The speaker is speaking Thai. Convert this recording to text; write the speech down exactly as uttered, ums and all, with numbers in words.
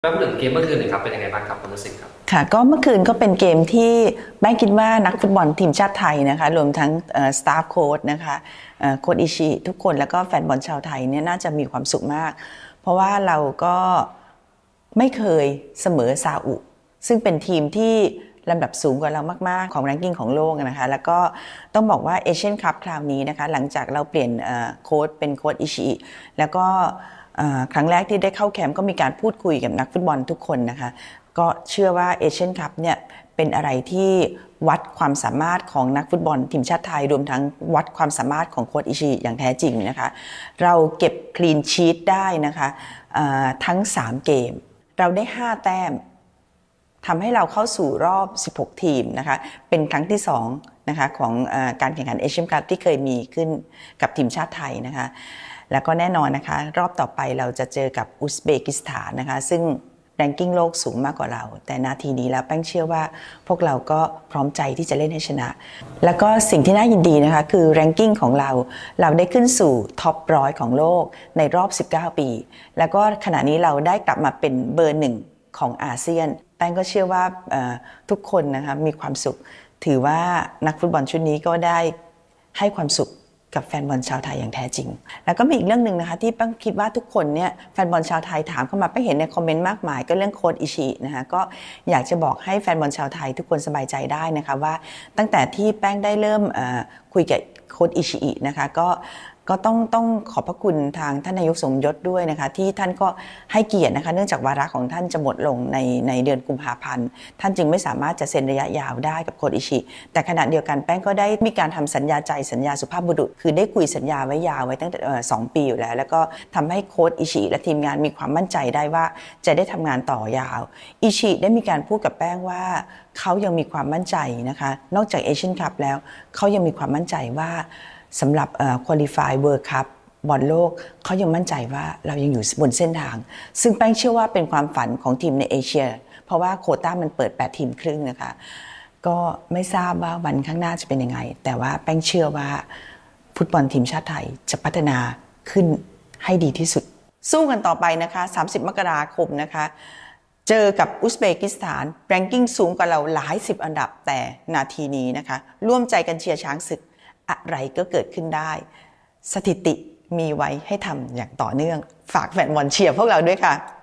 มาพูดถึงเกมเมื่อคืนหน่อยครับเป็นยังไงบ้างครับความรู้สึกครับค่ะก็เมื่อคืนก็เป็นเกมที่แม่คิดว่านักฟุตบอลทีมชาติไทยนะคะรวมทั้งสตาฟโค้ชนะคะโค้ชอิชิทุกคนแล้วก็แฟนบอลชาวไทยเนี่ยน่าจะมีความสุขมากเพราะว่าเราก็ไม่เคยเสมอซาอุซึ่งเป็นทีมที่ลำดับสูงกว่าเรามากๆของแรงกิ้งของโลกนะคะแล้วก็ต้องบอกว่าเอเชียนคัพคราวนี้นะคะหลังจากเราเปลี่ยนโค้ชเป็นโค้ชอิชิแล้วก็ครั้งแรกที่ได้เข้าแคมป์ก็มีการพูดคุยกับนักฟุตบอลทุกคนนะคะก็เชื่อว่าเอเชียนคัพเนี่ยเป็นอะไรที่วัดความสามารถของนักฟุตบอลทีมชาติไทยรวมทั้งวัดความสามารถของโค้ชอิชิอย่างแท้จริงนะคะเราเก็บคลีนชีทได้นะคะทั้งสามเกมเราได้ห้าแต้มทำให้เราเข้าสู่รอบสิบหกทีมนะคะเป็นครั้งที่สองนะคะของการแข่งขันเอเชียนคัพที่เคยมีขึ้นกับทีมชาติไทยนะคะแล้วก็แน่นอนนะคะรอบต่อไปเราจะเจอกับอุซเบกิสถานนะคะซึ่งแรงกิ้งโลกสูงมากกว่าเราแต่นาทีนี้แล้วแป้งเชื่อว่าพวกเราก็พร้อมใจที่จะเล่นให้ชนะแล้วก็สิ่งที่น่ายินดีนะคะคือแรงกิ้งของเราเราได้ขึ้นสู่ท็อปร้อยของโลกในรอบสิบเก้าปีแล้วก็ขณะนี้เราได้กลับมาเป็นเบอร์หนึ่งของอาเซียนแป้งก็เชื่อว่าทุกคนนะคะมีความสุขถือว่านักฟุตบอลชุดนี้ก็ได้ให้ความสุขกับแฟนบอลชาวไทยอย่างแท้จริงแล้วก็มีอีกเรื่องหนึ่งนะคะที่แป้งคิดว่าทุกคนเนี่ยแฟนบอลชาวไทยถามเข้ามาแป้งเห็นในคอมเมนต์มากมายก็เรื่องโค้ชอิชินะคะก็อยากจะบอกให้แฟนบอลชาวไทยทุกคนสบายใจได้นะคะว่าตั้งแต่ที่แป้งได้เริ่มคุยกับโค้ชอิชินะคะก็ก็ต้องต้องขอบพระคุณทางท่านนายกสมยศด้วยนะคะที่ท่านก็ให้เกียรตินะคะเนื่องจากวาระของท่านจะหมดลงในในเดือนกุมภาพันธ์ท่านจึงไม่สามารถจะเซ็นระยะยาวได้กับโค้ชอิชิแต่ขณะเดียวกันแป้งก็ได้มีการทำสัญญาใจสัญญาสุภาพบุรุษคือได้คุยสัญญาไว้ยาวไว้ตั้งแต่สองปีอยู่แล้วแล้วก็ทำให้โค้ชอิชิและทีมงานมีความมั่นใจได้ว่าจะได้ทำงานต่อยาวอิชิได้มีการพูดกับแป้งว่าเขายังมีความมั่นใจนะคะนอกจากเอเชียนคัพแล้วเขายังมีความมั่นใจว่าสำหรับควอลิฟายเวิลด์คัพบอลโลกเขายังมั่นใจว่าเรายังอยู่บนเส้นทางซึ่งแป้งเชื่อว่าเป็นความฝันของทีมในเอเชียเพราะว่าโควต้ามันเปิดแปดทีมครึ่งนะคะก็ไม่ทราบว่าวันข้างหน้าจะเป็นยังไงแต่ว่าแป้งเชื่อว่าฟุตบอลทีมชาติไทยจะพัฒนาขึ้นให้ดีที่สุดสู้กันต่อไปนะคะสามสิบมกราคมนะคะเจอกับอุซเบกิสถานแรงกิ้งสูงกว่าเราหลายสิบอันดับแต่นาทีนี้นะคะร่วมใจกันเชียร์ช้างศึกอะไรก็เกิดขึ้นได้สถิติมีไว้ให้ทำอย่างต่อเนื่องฝากแฟนบอลเชียร์พวกเราด้วยค่ะ